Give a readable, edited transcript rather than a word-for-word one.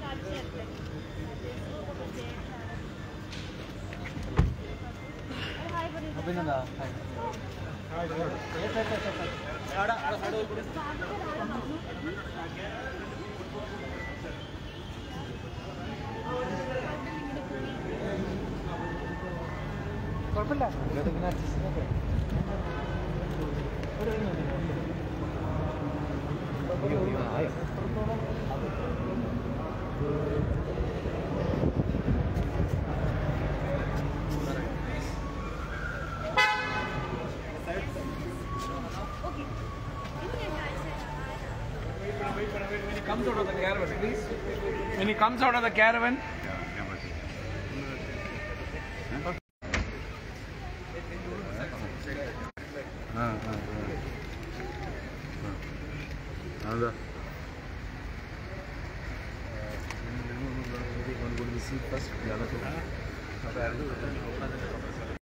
കുഴപ്പമില്ല ഇങ്ങനെ adjust When he comes out of the caravan, please. When he comes out of the caravan. first